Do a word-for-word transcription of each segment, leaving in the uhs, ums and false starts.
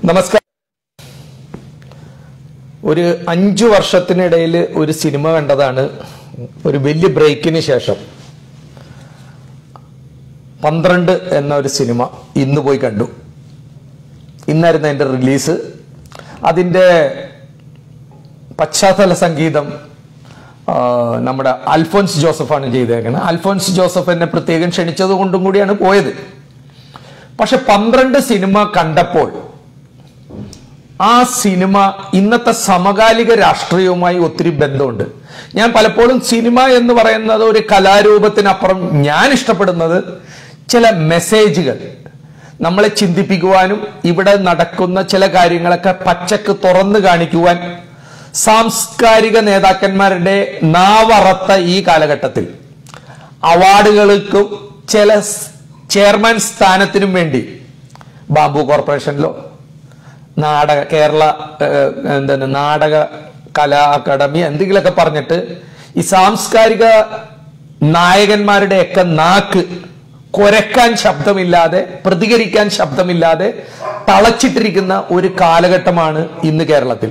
നമസ്കാരം. ഒരു അഞ്ചു വർഷത്തിനിടയിൽ ഒരു സിനിമ കണ്ടതാണ്. ഒരു വലിയ ബ്രേക്കിന് ശേഷം പന്ത്രണ്ട് എന്ന ഒരു സിനിമ ഇന്ന് പോയി കണ്ടു. ഇന്നായിരുന്നു അതിൻ്റെ റിലീസ്. അതിൻ്റെ പശ്ചാത്തല സംഗീതം നമ്മുടെ അൽഫോൻസ് ജോസഫാണ് ചെയ്തേക്കുന്നത്. അൽഫോൻസ് ജോസഫ് എന്നെ പ്രത്യേകം ക്ഷണിച്ചത് കൊണ്ടും കൂടിയാണ് പോയത്. പക്ഷെ പന്ത്രണ്ട് സിനിമ കണ്ടപ്പോൾ ആ സിനിമ ഇന്നത്തെ സമകാലിക രാഷ്ട്രീയവുമായി ഒത്തിരി ബന്ധമുണ്ട്. ഞാൻ പലപ്പോഴും സിനിമ എന്ന് പറയുന്നത് ഒരു കലാരൂപത്തിനപ്പുറം ഞാൻ ഇഷ്ടപ്പെടുന്നത് ചില മെസ്സേജുകൾ നമ്മളെ ചിന്തിപ്പിക്കുവാനും ഇവിടെ നടക്കുന്ന ചില കാര്യങ്ങളൊക്കെ പച്ചക്ക് തുറന്നു കാണിക്കുവാൻ സാംസ്കാരിക നേതാക്കന്മാരുടെ നാവറത്ത ഈ കാലഘട്ടത്തിൽ അവാർഡുകൾക്കും ചില ചെയർമാൻ സ്ഥാനത്തിനും വേണ്ടി ബാംബു കോർപ്പറേഷനിലോ നാടക കേരള എന്താണ് നാടക കലാ അക്കാദമി എന്തെങ്കിലുമൊക്കെ പറഞ്ഞിട്ട് ഈ സാംസ്കാരിക നായകന്മാരുടെയൊക്കെ നാക്ക് കുരക്കാൻ ശബ്ദമില്ലാതെ പ്രതികരിക്കാൻ ശബ്ദമില്ലാതെ തളച്ചിട്ടിരിക്കുന്ന ഒരു കാലഘട്ടമാണ് ഇന്ന് കേരളത്തിൽ.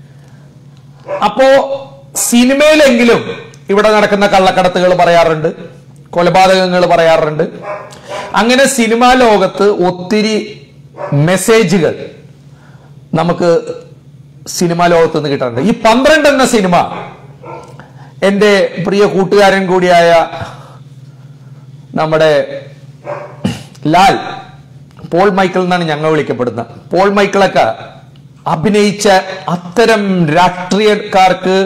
അപ്പോ സിനിമയിലെങ്കിലും ഇവിടെ നടക്കുന്ന കള്ളക്കടത്തുകൾ പറയാറുണ്ട്, കൊലപാതകങ്ങൾ പറയാറുണ്ട്. അങ്ങനെ സിനിമാ ലോകത്ത് ഒത്തിരി മെസ്സേജുകൾ നമുക്ക് സിനിമാ ലോകത്ത് നിന്ന് കിട്ടാറുണ്ട്. ഈ പന്ത്രണ്ട് എന്ന സിനിമ എൻ്റെ പ്രിയ കൂട്ടുകാരൻ കൂടിയായ നമ്മുടെ ലാൽ പോൾ മൈക്കിൾ എന്നാണ് ഞങ്ങൾ വിളിക്കപ്പെടുന്നത്. പോൾ മൈക്കിളൊക്കെ അഭിനയിച്ച അത്തരം രാഷ്ട്രീയക്കാർക്ക്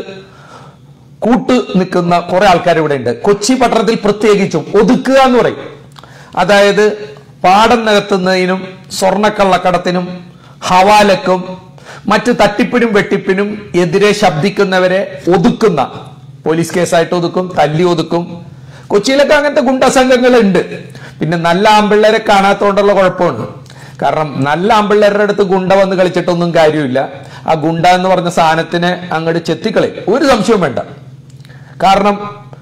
കൂട്ടു നിൽക്കുന്ന കുറെ ആൾക്കാർ ഇവിടെ ഉണ്ട്. കൊച്ചി പട്ടണത്തിൽ പ്രത്യേകിച്ചും ഒതുക്കുക എന്ന് പറയും. അതായത് പാടം നികത്തുന്നതിനും സ്വർണ്ണക്കള്ളക്കടത്തിനും ഹവാലക്കും മറ്റ് തട്ടിപ്പിനും വെട്ടിപ്പിനും എതിരെ ശബ്ദിക്കുന്നവരെ ഒതുക്കുന്ന, പോലീസ് കേസായിട്ട് ഒതുക്കും, തല്ലി ഒതുക്കും. കൊച്ചിയിലൊക്കെ അങ്ങനത്തെ ഗുണ്ടസംഘങ്ങളുണ്ട്. പിന്നെ നല്ല ആമ്പിള്ളേരെ കാണാത്തോണ്ടുള്ള കുഴപ്പമുണ്ട്. കാരണം നല്ല ആമ്പിള്ളേരുടെ അടുത്ത് ഗുണ്ട വന്ന് കളിച്ചിട്ടൊന്നും കാര്യമില്ല. ആ ഗുണ്ട എന്ന് പറഞ്ഞ സാധനത്തിനെ അങ്ങോട്ട് ചെത്തിക്കളി, ഒരു സംശയവും വേണ്ട. കാരണം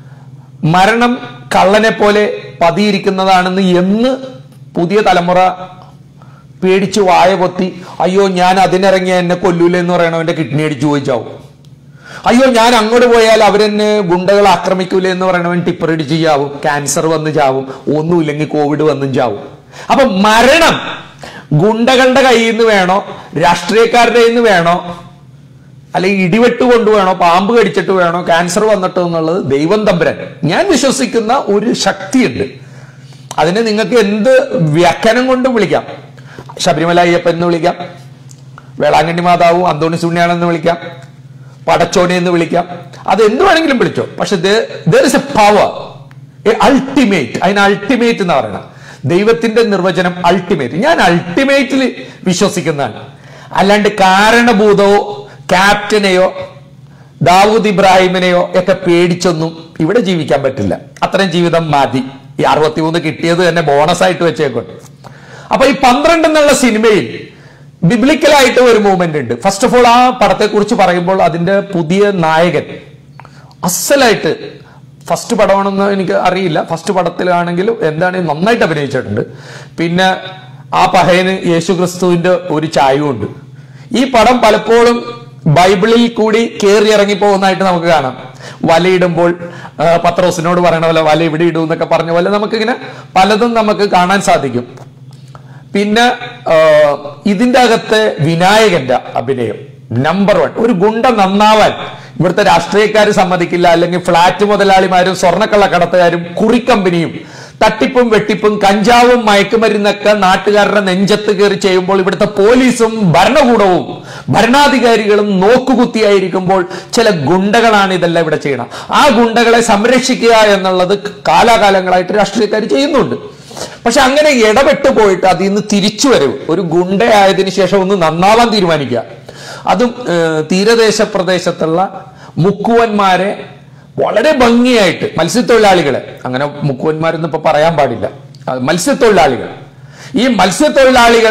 മരണം കള്ളനെ പോലെ പതിയിരിക്കുന്നതാണെന്ന് എന്ന് പുതിയ തലമുറ പേടിച്ച് വായ പൊത്തി അയ്യോ ഞാൻ അതിനിറങ്ങിയ എന്നെ കൊല്ലൂല എന്ന് പറയണവന്റെ കിഡ്നി അടിച്ചു ചോദിച്ചാവും. അയ്യോ ഞാൻ അങ്ങോട്ട് പോയാൽ അവരെന്നെ ഗുണ്ടകൾ ആക്രമിക്കൂല എന്ന് പറയണവൻ ടിപ്പർ ഇടിച്ച് ചാവും, ക്യാൻസർ വന്ന് ചാവും, ഒന്നുമില്ലെങ്കിൽ കോവിഡ് വന്നും ചാവും. അപ്പൊ മരണം ഗുണ്ടകളുടെ കയ്യിൽ നിന്ന് വേണോ, രാഷ്ട്രീയക്കാരുടെ കയ്യിൽ നിന്ന് വേണോ, അല്ലെങ്കിൽ ഇടിവെട്ട് കൊണ്ടുവേണോ, പാമ്പ് കടിച്ചിട്ട് വേണോ, ക്യാൻസർ വന്നിട്ടോ എന്നുള്ളത് ദൈവം തമ്പുരാൻ. ഞാൻ വിശ്വസിക്കുന്ന ഒരു ശക്തിയുണ്ട്. അതിനെ നിങ്ങൾക്ക് എന്ത് വ്യാഖ്യാനം കൊണ്ടും വിളിക്കാം. ശബരിമല അയ്യപ്പൻ എന്ന് വിളിക്കാം, വേളാങ്കണ്ണി മാതാവും അന്തോണി സുണ്യാണെന്ന് വിളിക്കാം, പടച്ചോനെ എന്ന് വിളിക്കാം, അത് എന്ത് വേണമെങ്കിലും വിളിച്ചോ. പക്ഷെ there is a power, a ultimate. അതിന് അൾട്ടിമേറ്റ് എന്ന് പറയണം. ദൈവത്തിന്റെ നിർവചനം അൾട്ടിമേറ്റ്. ഞാൻ അൾട്ടിമേറ്റിൽ വിശ്വസിക്കുന്നതാണ്. അല്ലാണ്ട് കാരണഭൂതവോ ക്യാപ്റ്റനെയോ ദാവൂദ് ഇബ്രാഹിമിനെയോ ഒക്കെ പേടിച്ചൊന്നും ഇവിടെ ജീവിക്കാൻ പറ്റില്ല. അത്രയും ജീവിതം മതി. ഈ അറുപത്തിമൂന്ന് കിട്ടിയത് തന്നെ ബോണസ് ആയിട്ട് വെച്ചേക്കൊണ്ട്. അപ്പൊ ഈ പന്ത്രണ്ട് എന്നുള്ള സിനിമയിൽ ബിബ്ലിക്കലായിട്ട് ഒരു മൂവ്മെന്റ് ഉണ്ട്. ഫസ്റ്റ് ഓഫ് ഓൾ ആ പടത്തെ കുറിച്ച് പറയുമ്പോൾ അതിന്റെ പുതിയ നായകൻ അസലായിട്ട്, ഫസ്റ്റ് പടമാണെന്ന് എനിക്ക് അറിയില്ല, ഫസ്റ്റ് പടത്തിലാണെങ്കിലും എന്താണ് നന്നായിട്ട് അഭിനയിച്ചിട്ടുണ്ട്. പിന്നെ ആ പഹയന് യേശു ക്രിസ്തുവിന്റെ ഒരു ചായവുമുണ്ട്. ഈ പടം പലപ്പോഴും ബൈബിളിൽ കൂടി കയറി ഇറങ്ങി പോകുന്നതായിട്ട് നമുക്ക് കാണാം. വലയിടുമ്പോൾ പത്രോസിനോട് പറയണ പോലെ വല ഇവിടെ ഇടൂ എന്നൊക്കെ പറഞ്ഞ പോലെ നമുക്കിങ്ങനെ പലതും നമുക്ക് കാണാൻ സാധിക്കും. പിന്നെ ഇതിന്റെ അകത്തെ വിനായകന്റെ അഭിനയം നമ്പർ വൺ. ഒരു ഗുണ്ട നന്നാവാൻ ഇവിടുത്തെ രാഷ്ട്രീയക്കാർ സമ്മതിക്കില്ല, അല്ലെങ്കിൽ ഫ്ളാറ്റ് മുതലാളിമാരും സ്വർണ്ണക്കള്ളക്കടത്തുകാരും കുറിക്കമ്പനിയും തട്ടിപ്പും വെട്ടിപ്പും കഞ്ചാവും മയക്കുമരുന്നൊക്കെ നാട്ടുകാരുടെ നെഞ്ചത്ത് കയറി ചെയ്യുമ്പോൾ ഇവിടുത്തെ പോലീസും ഭരണകൂടവും ഭരണാധികാരികളും നോക്കുകുത്തിയായിരിക്കുമ്പോൾ ചില ഗുണ്ടകളാണ് ഇതെല്ലാം ഇവിടെ ചെയ്യണം. ആ ഗുണ്ടകളെ സംരക്ഷിക്കുക എന്നുള്ളത് കാലാകാലങ്ങളായിട്ട് രാഷ്ട്രീയക്കാർ ചെയ്യുന്നുണ്ട്. പക്ഷെ അങ്ങനെ ഇടപെട്ട് പോയിട്ട് അതിൽ നിന്ന് തിരിച്ചു വരവ്, ഒരു ഗുണ്ടയായതിനു ശേഷം ഒന്ന് നന്നാവാൻ തീരുമാനിക്കുക, അതും തീരദേശ പ്രദേശത്തുള്ള മുക്കുവന്മാരെ വളരെ ഭംഗിയായിട്ട്, മത്സ്യത്തൊഴിലാളികളെ, അങ്ങനെ മുക്കുവന്മാരെന്ന് ഇപ്പൊ പറയാൻ പാടില്ല, മത്സ്യത്തൊഴിലാളികൾ, ഈ മത്സ്യത്തൊഴിലാളികൾ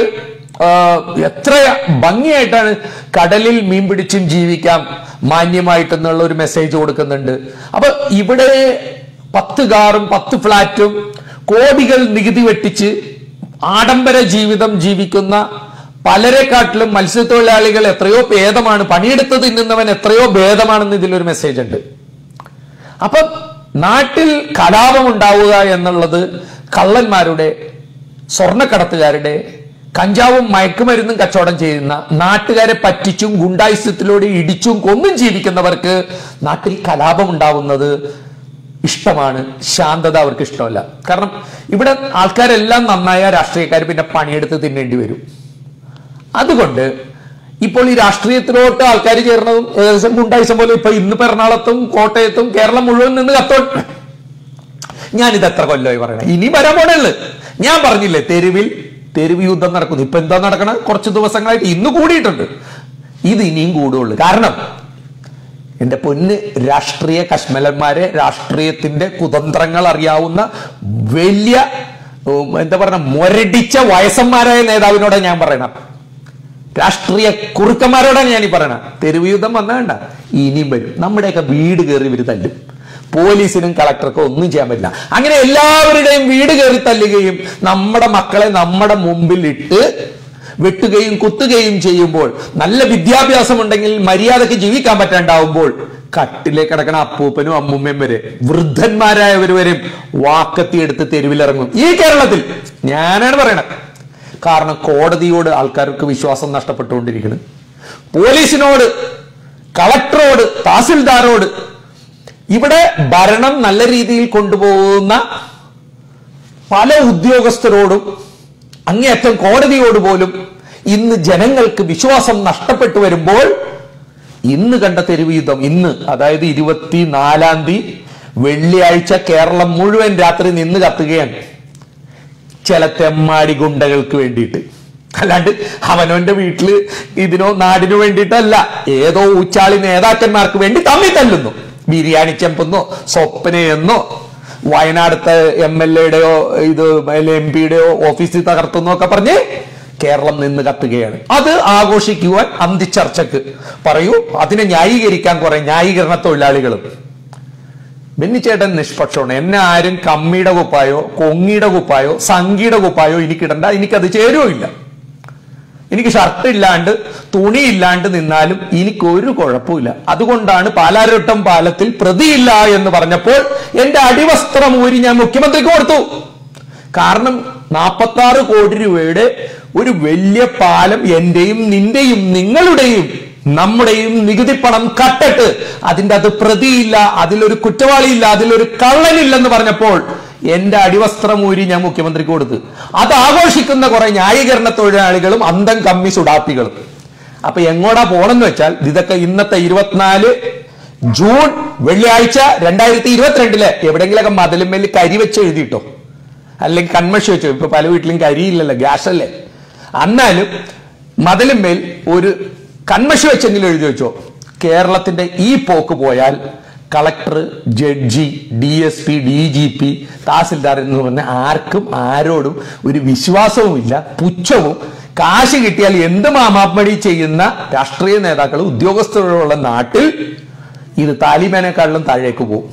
എത്ര ഭംഗിയായിട്ടാണ് കടലിൽ മീൻ പിടിച്ചും ജീവിക്കാം മാന്യമായിട്ടെന്നുള്ള ഒരു മെസ്സേജ് കൊടുക്കുന്നുണ്ട്. അപ്പൊ ഇവിടെ പത്ത് കാറും പത്ത് ഫ്ലാറ്റും കോടികൾ നികുതി വെട്ടിച്ച് ആഡംബര ജീവിതം ജീവിക്കുന്ന പലരെക്കാട്ടിലും മത്സ്യത്തൊഴിലാളികൾ എത്രയോ ഭേദമാണ്, പണിയെടുത്ത് തിന്നുന്നവൻ എത്രയോ ഭേദമാണെന്ന് ഇതിലൊരു മെസ്സേജ് ഉണ്ട്. അപ്പം നാട്ടിൽ കലാപം ഉണ്ടാവുക എന്നുള്ളത് കള്ളന്മാരുടെ, സ്വർണ്ണക്കടത്തുകാരുടെ, കഞ്ചാവും മയക്കുമരുന്നും കച്ചവടം ചെയ്യുന്ന നാട്ടുകാരെ പറ്റിച്ചും ഗുണ്ടായുസത്തിലൂടെ ഇടിച്ചും കൊന്നും ജീവിക്കുന്നവർക്ക് നാട്ടിൽ കലാപം ഉണ്ടാവുന്നത് ഇഷ്ടമാണ്. ശാന്തത അവർക്ക് ഇഷ്ടമല്ല. കാരണം ഇവിടെ ആൾക്കാരെല്ലാം നന്നായ രാഷ്ട്രീയക്കാർ പിന്നെ പണിയെടുത്ത് തിന്നേണ്ടി വരും. അതുകൊണ്ട് ഇപ്പോൾ ഈ രാഷ്ട്രീയത്തിലോട്ട് ആൾക്കാർ ചേർന്നതും ഏകദേശം ഗുണ്ടായുസം പോലെ ഇപ്പൊ ഇന്ന് എറണാകുളത്തും കോട്ടയത്തും കേരളം മുഴുവൻ നിന്ന് കത്തോ. ഞാനിത് എത്ര കൊല്ലമായി പറയണേ, ഇനി വരാൻ പോണുള്ളു. ഞാൻ പറഞ്ഞില്ലേ തെരുവിൽ തെരുവ് യുദ്ധം നടക്കുന്നു. ഇപ്പൊ എന്താ നടക്കണ? കുറച്ച് ദിവസങ്ങളായിട്ട് ഇന്ന് കൂടിയിട്ടുണ്ട്. ഇത് ഇനിയും കൂടുള്ളൂ. കാരണം എന്റെ പൊന്ന് രാഷ്ട്രീയ കശ്മലന്മാരെ, രാഷ്ട്രീയത്തിന്റെ കുതന്ത്രങ്ങൾ അറിയാവുന്ന വലിയ എന്താ പറയുക മുരടിച്ച വയസ്സന്മാരായ നേതാവിനോട് ഞാൻ പറയണം, രാഷ്ട്രീയ കുറുക്കന്മാരോടാണ് ഞാൻ ഈ പറയണം, തെരുവ് യുദ്ധം വന്നേണ്ട ഇനിയും വരും. നമ്മുടെയൊക്കെ വീട് കയറി ഇവര് തല്ലും. പോലീസിനും കളക്ടർക്കും ഒന്നും ചെയ്യാൻ പറ്റില്ല. അങ്ങനെ എല്ലാവരുടെയും വീട് കയറി തല്ലുകയും നമ്മുടെ മക്കളെ നമ്മുടെ മുമ്പിൽ ഇട്ട് വെട്ടുകയും കുത്തുകയും ചെയ്യുമ്പോൾ, നല്ല വിദ്യാഭ്യാസം ഉണ്ടെങ്കിൽ മര്യാദക്ക് ജീവിക്കാൻ പറ്റാണ്ടാവുമ്പോൾ, കട്ടിലേക്ക് കിടക്കണ അപ്പൂപ്പനും അമ്മൂമ്മയും വരെ വൃദ്ധന്മാരായവർ വരെയും വാക്കത്തിയെടുത്ത് തെരുവിലിറങ്ങും ഈ കേരളത്തിൽ. ഞാനാണ് പറയണത്. കാരണം കോടതിയോട് ആൾക്കാർക്ക് വിശ്വാസം നഷ്ടപ്പെട്ടുകൊണ്ടിരിക്കുന്നു. പോലീസിനോട്, കളക്ടറോട്, തഹസിൽദാരോട്, ഇവിടെ ഭരണം നല്ല രീതിയിൽ കൊണ്ടുപോകുന്ന പല ഉദ്യോഗസ്ഥരോടും അങ്ങേയറ്റം കോടതിയോട് പോലും ഇന്ന് ജനങ്ങൾക്ക് വിശ്വാസം നഷ്ടപ്പെട്ടു വരുമ്പോൾ, ഇന്ന് കണ്ട തെരുവ് യുദ്ധം, ഇന്ന് അതായത് ഇരുപത്തിനാലാം തീയതി വെള്ളിയാഴ്ച കേരളം മുഴുവൻ രാത്രി നിന്ന് കത്തുകയാണ് ചില തെമ്മാടി ഗുണ്ടകൾക്ക് വേണ്ടിയിട്ട്. അല്ലാണ്ട് അവനവന്റെ വീട്ടില് ഇതിനോ നാടിനു വേണ്ടിയിട്ടല്ല, ഏതോ ഊച്ചാളി നേതാക്കന്മാർക്ക് വേണ്ടി തമ്മി തല്ലുന്നു. ബിരിയാണി ചെമ്പെന്നോ സ്വപ്നയെന്നോ വയനാടത്തെ എം എൽ എയുടെയോ ഇത് എം പിയുടെയോ ഓഫീസിൽ തകർത്തുന്നോ ഒക്കെ പറഞ്ഞ് കേരളം നിന്ന് കത്തുകയാണ്. അത് ആഘോഷിക്കുവാൻ അന്തിച്ചർച്ചക്ക് പറയൂ. അതിനെ ന്യായീകരിക്കാൻ കുറെ ന്യായീകരണ തൊഴിലാളികളും. ബെന്നിച്ചേട്ടൻ നിഷ്പക്ഷമാണ്. എന്നെ ആരും കമ്മിയുടെ കുപ്പായോ കൊങ്ങിയുടെ കുപ്പായോ സംഘിയുടെ കുപ്പായോ എനിക്കിടണ്ട, എനിക്കത് ചേരുമില്ല. എനിക്ക് ഷർട്ട് ഇല്ലാണ്ട് തുണി ഇല്ലാണ്ട് നിന്നാലും എനിക്കൊരു കുഴപ്പമില്ല. അതുകൊണ്ടാണ് പാലാരവട്ടം പാലത്തിൽ പ്രതിയില്ല എന്ന് പറഞ്ഞപ്പോൾ എന്റെ അടിവസ്ത്രം ഊരി ഞാൻ മുഖ്യമന്ത്രിക്ക് കൊടുത്തു. കാരണം നാൽപ്പത്തി ആറ് കോടി രൂപയുടെ ഒരു വലിയ പാലം എന്റെയും നിന്റെയും നിങ്ങളുടെയും നമ്മുടെയും നികുതി പണം കട്ടിട്ട് അതിന്റെ അത് പ്രതിയില്ല, അതിലൊരു കുറ്റവാളിയില്ല, അതിലൊരു കള്ളനില്ലെന്ന് പറഞ്ഞപ്പോൾ എന്റെ അടിവസ്ത്രം ഊരി ഞാൻ മുഖ്യമന്ത്രിക്ക് കൊടുത്ത്. അത് ആഘോഷിക്കുന്ന കുറെ ന്യായീകരണ തൊഴിലാളികളും അന്തം കമ്മി സുഡാപ്പികളും. അപ്പൊ എങ്ങോട്ടാ പോണെന്ന് വെച്ചാൽ, ഇതൊക്കെ ഇന്നത്തെ ഇരുപത്തിനാല് ജൂൺ വെള്ളിയാഴ്ച രണ്ടായിരത്തി ഇരുപത്തിരണ്ടില് എവിടെയെങ്കിലൊക്കെ മതിലുമേൽ കരി വെച്ച് എഴുതിയിട്ടോ, അല്ലെങ്കിൽ കൺമഷി വെച്ചോ. ഇപ്പൊ പല വീട്ടിലും കരിയില്ലല്ലോ, ഗ്യാസ് അല്ലേ. എന്നാലും മതിലുമേൽ ഒരു കൺമഷി വെച്ചെങ്കിലും എഴുതി വെച്ചോ, കേരളത്തിന്റെ ഈ പോക്ക് പോയാൽ collector, judge, D S P, D G P, tahsildar എന്ന് പറഞ്ഞ ആർക്കും ആരോടും ഒരു വിശ്വാസവുമില്ല, പുച്ഛവും. കാശ് കിട്ടിയാൽ എന്ത് മാമാപ്പടി ചെയ്യുന്ന രാഷ്ട്രീയ നേതാക്കൾ ഉദ്യോഗസ്ഥരുള്ള നാട്ടിൽ ഇത് താലിബാനേക്കാളിലും താഴേക്ക് പോകും.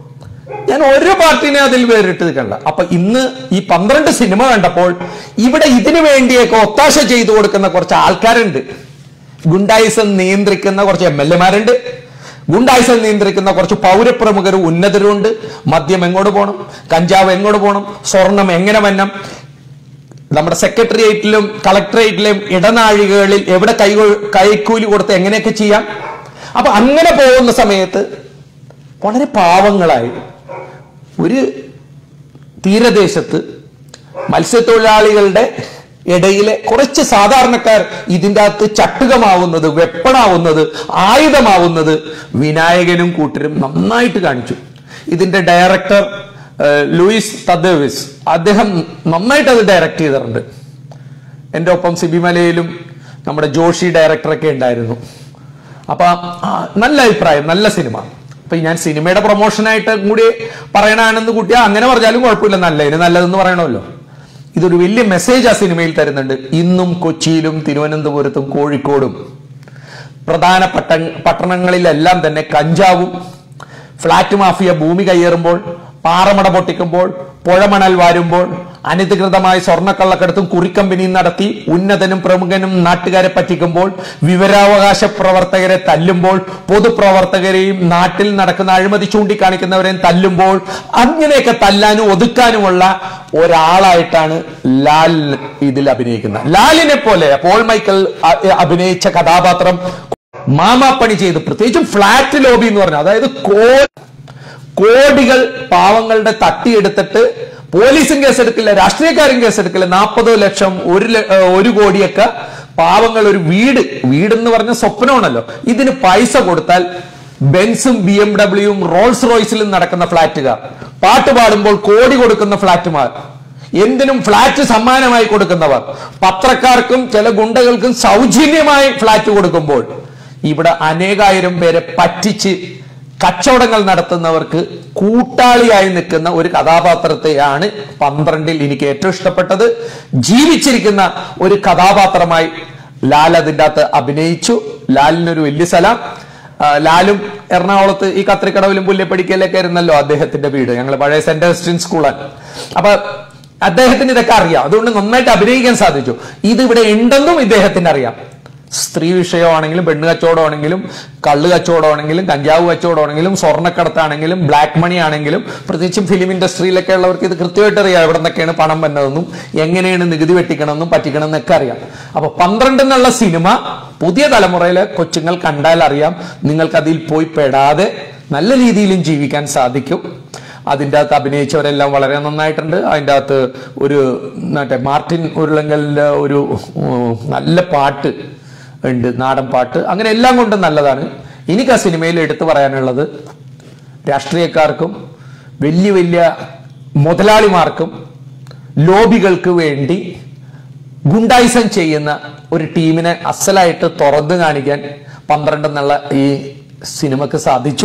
ഞാൻ ഒരു പാർട്ടിനെ അതിൽ വേറിട്ട് നിൽക്കണ്ട. അപ്പൊ ഇന്ന് ഈ പന്ത്രണ്ട് സിനിമ കണ്ടപ്പോൾ ഇവിടെ ഇതിനു വേണ്ടിയൊക്കെ ഒത്താശ ചെയ്തു കൊടുക്കുന്ന കുറച്ച് ആൾക്കാരുണ്ട്. ഗുണ്ടായിസം നിയന്ത്രിക്കുന്ന കുറച്ച് എം എൽ എമാരുണ്ട്, ഗുണ്ടായിസം നിയന്ത്രിക്കുന്ന കുറച്ച് പൗരപ്രമുഖരും ഉന്നതരും ഉണ്ട്. മദ്യം എങ്ങോട്ട് പോകണം, കഞ്ചാവ് എങ്ങോട്ട് പോകണം, സ്വർണം എങ്ങനെ വന്നം, നമ്മുടെ സെക്രട്ടേറിയറ്റിലും കളക്ടറേറ്റിലും ഇടനാഴികളിൽ എവിടെ കൈ കൈക്കൂലി കൊടുത്ത് എങ്ങനെയൊക്കെ ചെയ്യാം. അപ്പൊ അങ്ങനെ പോകുന്ന സമയത്ത് വളരെ പാവങ്ങളായി ഒരു തീരദേശത്ത് മത്സ്യത്തൊഴിലാളികളുടെ ഇടയിലെ കുറച്ച് സാധാരണക്കാർ ഇതിൻ്റെ അകത്ത് ചട്ടുകമാവുന്നത്, വെപ്പണാവുന്നത്, ആയുധമാവുന്നത് വിനായകനും കൂട്ടരും നന്നായിട്ട് കാണിച്ചു. ഇതിന്റെ ഡയറക്ടർ ലൂയിസ് തദ്ദേവിസ്, അദ്ദേഹം നന്നായിട്ട് അത് ഡയറക്ട് ചെയ്തിട്ടുണ്ട്. എൻ്റെ ഒപ്പം സിബിമലയിലും നമ്മുടെ ജോഷി ഡയറക്ടറൊക്കെ ഉണ്ടായിരുന്നു. അപ്പൊ നല്ല അഭിപ്രായം, നല്ല സിനിമ. അപ്പൊ ഞാൻ സിനിമയുടെ പ്രൊമോഷനായിട്ട് കൂടി പറയണമെന്ന് കൂട്ടിയാൽ അങ്ങനെ പറഞ്ഞാലും കുഴപ്പമില്ല, നല്ലതിന് നല്ലതെന്ന് പറയണമല്ലോ. ഇതൊരു വലിയ മെസ്സേജ് ആ സിനിമയിൽ തരുന്നുണ്ട്. ഇന്നും കൊച്ചിയിലും തിരുവനന്തപുരത്തും കോഴിക്കോടും പ്രധാന പട്ട പട്ടണങ്ങളിലെല്ലാം തന്നെ കഞ്ചാവും ഫ്ലാറ്റ് മാഫിയ ഭൂമി കയ്യേറുമ്പോൾ, പാറമട പൊട്ടിക്കുമ്പോൾ, പുഴമണൽ വാരുമ്പോൾ, അനധികൃതമായി സ്വർണ്ണക്കള്ളക്കടത്തും കുറിക്കമ്പനിയും നടത്തി ഉന്നതനും പ്രമുഖനും നാട്ടുകാരെ പറ്റിക്കുമ്പോൾ, വിവരാവകാശ പ്രവർത്തകരെ തല്ലുമ്പോൾ, പൊതുപ്രവർത്തകരെയും നാട്ടിൽ നടക്കുന്ന അഴിമതി ചൂണ്ടിക്കാണിക്കുന്നവരെയും തല്ലുമ്പോൾ, അങ്ങനെയൊക്കെ തല്ലാനും ഒതുക്കാനുമുള്ള ഒരാളായിട്ടാണ് ലാൽ ഇതിൽ അഭിനയിക്കുന്നത്. ലാലിനെ പോലെ പോൾ മൈക്കിൾ അഭിനയിച്ച കഥാപാത്രം മാമാപ്പണി ചെയ്ത്, പ്രത്യേകിച്ചും ഫ്ലാറ്റ് ലോബി എന്ന് പറഞ്ഞു, അതായത് കോ കോടികൾ പാവങ്ങളുടെ തട്ടിയെടുത്തിട്ട് പോലീസും കേസെടുക്കില്ല, രാഷ്ട്രീയക്കാരും കേസെടുക്കില്ല, നാൽപ്പതോ ലക്ഷം ഒരു ഒരു കോടിയൊക്കെ പാവങ്ങൾ ഒരു വീട് വീടെന്ന് പറഞ്ഞ സ്വപ്നമാണല്ലോ, ഇതിന് പൈസ കൊടുത്താൽ ബെൻസും ബി എം ഡബ്ല്യൂയും റോൾസ് റോയ്സിലും നടക്കുന്ന ഫ്ലാറ്റുകാർ, പാട്ട് പാടുമ്പോൾ കോടി കൊടുക്കുന്ന ഫ്ലാറ്റുമാർ, എന്തിനും ഫ്ലാറ്റ് സമ്മാനമായി കൊടുക്കുന്നവർ, പത്രക്കാർക്കും ചില ഗുണ്ടകൾക്കും സൗജന്യമായി ഫ്ലാറ്റ് കൊടുക്കുമ്പോൾ, ഇവിടെ അനേകായിരം പേരെ പറ്റിച്ച് കച്ചവടങ്ങൾ നടത്തുന്നവർക്ക് കൂട്ടാളിയായി നിൽക്കുന്ന ഒരു കഥാപാത്രത്തെയാണ് പന്ത്രണ്ടിൽ എനിക്ക് ഏറ്റവും ഇഷ്ടപ്പെട്ടത്. ജീവിച്ചിരിക്കുന്ന ഒരു കഥാപാത്രമായി ലാൽ അതിൻ്റെ അകത്ത് അഭിനയിച്ചു. ലാലിനൊരു വലിയ സലാം. ലാലും എറണാകുളത്ത് ഈ കത്രിക്കടവിലും പുല്ലേപ്പടിക്കലൊക്കെ ആയിരുന്നല്ലോ അദ്ദേഹത്തിന്റെ വീട്. ഞങ്ങൾ പഴയ സെന്റ് അഗസ്റ്റിൻ സ്കൂളാണ്. അപ്പൊ അദ്ദേഹത്തിന് ഇതൊക്കെ അറിയാം, അതുകൊണ്ട് നന്നായിട്ട് അഭിനയിക്കാൻ സാധിച്ചു. ഇത് ഇവിടെ ഉണ്ടെന്നും ഇദ്ദേഹത്തിന് അറിയാം. സ്ത്രീ വിഷയമാണെങ്കിലും, പെണ്ണ് കച്ചവടമാണെങ്കിലും, കള്ള് കച്ചവടമാണെങ്കിലും, കഞ്ചാവ് കച്ചവടമാണെങ്കിലും, സ്വർണ്ണക്കടത്താണെങ്കിലും, ബ്ലാക്ക് മണി ആണെങ്കിലും, പ്രത്യേകിച്ചും ഫിലിം ഇൻഡസ്ട്രിയിലൊക്കെ ഉള്ളവർക്ക് ഇത് കൃത്യമായിട്ട് അറിയാം, എവിടെ നിന്നൊക്കെയാണ് പണം വന്നതെന്നും എങ്ങനെയാണ് നികുതി വെട്ടിക്കണമെന്നും പറ്റിക്കണം എന്നൊക്കെ അറിയാം. അപ്പൊ പന്ത്രണ്ട് എന്നുള്ള സിനിമ പുതിയ തലമുറയിലെ കൊച്ചുങ്ങൾ കണ്ടാൽ അറിയാം, നിങ്ങൾക്ക് അതിൽ പോയി പെടാതെ നല്ല രീതിയിലും ജീവിക്കാൻ സാധിക്കും. അതിൻ്റെ അകത്ത് അഭിനയിച്ചവരെല്ലാം വളരെ നന്നായിട്ടുണ്ട്. അതിൻ്റെ അകത്ത് ഒരു മറ്റേ മാർട്ടിൻ ഉരുളങ്കലിൻ്റെ ഒരു നല്ല പാട്ട് ഉണ്ട്, നാടൻ പാട്ട്. അങ്ങനെ എല്ലാം കൊണ്ടും നല്ലതാണ്. എനിക്ക് ആ സിനിമയിൽ എടുത്തു പറയാനുള്ളത്, രാഷ്ട്രീയക്കാർക്കും വലിയ വലിയ മുതലാളിമാർക്കും ലോബികൾക്ക് വേണ്ടി ഗുണ്ടായിസം ചെയ്യുന്ന ഒരു ടീമിനെ അസലായിട്ട് തുറന്നു കാണിക്കാൻ പന്ത്രണ്ട് എന്നുള്ള ഈ സിനിമക്ക് സാധിച്ചു.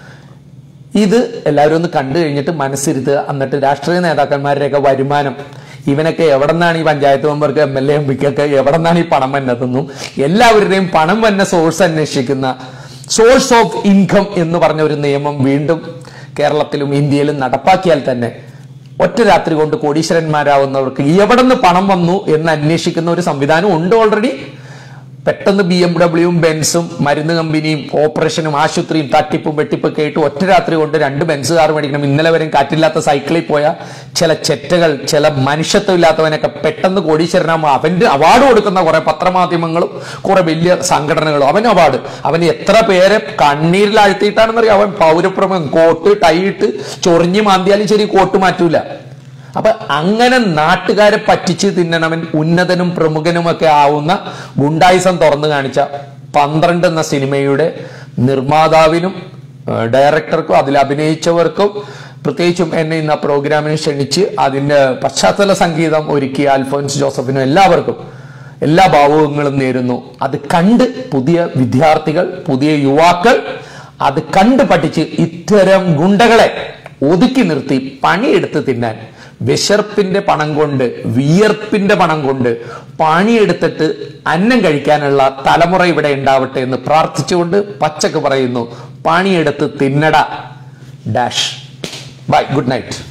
ഇത് എല്ലാവരും ഒന്ന് കണ്ടു കഴിഞ്ഞിട്ട് മനസ്സിരുത്തുക. എന്നിട്ട് രാഷ്ട്രീയ നേതാക്കന്മാരുടെയൊക്കെ വരുമാനം, ഇവനൊക്കെ എവിടെ നിന്നാണ് ഈ പഞ്ചായത്ത് മെമ്പർക്ക്, എം എൽ എ എം പിക്കൊക്കെ എവിടെ നിന്നാണ് ഈ പണം വന്നതെന്നും, എല്ലാവരുടെയും പണം വന്ന സോഴ്സ് അന്വേഷിക്കുന്ന സോഴ്സ് ഓഫ് ഇൻകം എന്ന് പറഞ്ഞ ഒരു നിയമം വീണ്ടും കേരളത്തിലും ഇന്ത്യയിലും നടപ്പാക്കിയാൽ തന്നെ ഒറ്റ രാത്രി കൊണ്ട് കോടീശ്വരന്മാരാവുന്നവർക്ക് എവിടെ നിന്ന് പണം വന്നു എന്ന് അന്വേഷിക്കുന്ന ഒരു സംവിധാനം ഉണ്ട് ഓൾറെഡി. പെട്ടെന്ന് ബി എം ഡബ്ല്യൂയും ബെൻസും മരുന്ന് കമ്പനിയും ഓപ്പറേഷനും ആശുപത്രിയും തട്ടിപ്പും വെട്ടിപ്പൊക്കെ ആയിട്ട് ഒറ്റ രാത്രി കൊണ്ട് രണ്ട് ബെൻസ് കാർ മേടിക്കണം. ഇന്നലെ വരെയും കാറ്റില്ലാത്ത സൈക്കിളിൽ പോയ ചില ചെറ്റകൾ, ചില മനുഷ്യത്വം ഇല്ലാത്തവനൊക്കെ പെട്ടെന്ന് കോടീശ്വരനാകുമ്പോൾ അവന്റെ അവാർഡ് കൊടുക്കുന്ന കുറെ പത്രമാധ്യമങ്ങളും കുറെ വലിയ സംഘടനകളും അവന് അവാർഡ്. അവന് എത്ര പേരെ കണ്ണീരിലാഴ്ത്തിയിട്ടാണെന്നറിയാം. അവൻ പൗരപ്രമുഖം കോട്ട് ടൈ ഇട്ട് ചൊറിഞ്ഞ് മാന്തിയാലും ശരി കോട്ട് മാറ്റൂല. അപ്പൊ അങ്ങനെ നാട്ടുകാരെ പറ്റിച്ച് തിന്നണവൻ ഉന്നതനും പ്രമുഖനുമൊക്കെ ആവുന്ന ഗുണ്ടായിസം തുറന്നു കാണിച്ച പന്ത്രണ്ട് എന്ന സിനിമയുടെ നിർമ്മാതാവിനും ഡയറക്ടർക്കും അതിൽ അഭിനയിച്ചവർക്കും പ്രത്യേകിച്ചും എന്നെ ഇന്ന് ആ പ്രോഗ്രാമിന് ക്ഷണിച്ച് അതിന്റെ പശ്ചാത്തല സംഗീതം ഒരുക്കിയ അൽഫോൻസ് ജോസഫിനും എല്ലാവർക്കും എല്ലാ ഭാവുകങ്ങളും നേരുന്നു. അത് കണ്ട് പുതിയ വിദ്യാർത്ഥികൾ, പുതിയ യുവാക്കൾ അത് കണ്ട് പഠിച്ച് ഇത്തരം ഗുണ്ടകളെ ഒതുക്കി നിർത്തി പണിയെടുത്ത് തിന്നാൻ, വിശർപ്പിന്റെ പണം കൊണ്ട്, വിയർപ്പിന്റെ പണം കൊണ്ട് പണിയെടുത്തിട്ട് അന്നം കഴിക്കാനുള്ള തലമുറ ഇവിടെ ഉണ്ടാവട്ടെ എന്ന് പ്രാർത്ഥിച്ചുകൊണ്ട് പച്ചക്ക് പറയുന്നു, പണിയെടുത്ത് തിന്നട ഡാഷ്. Bye, good night.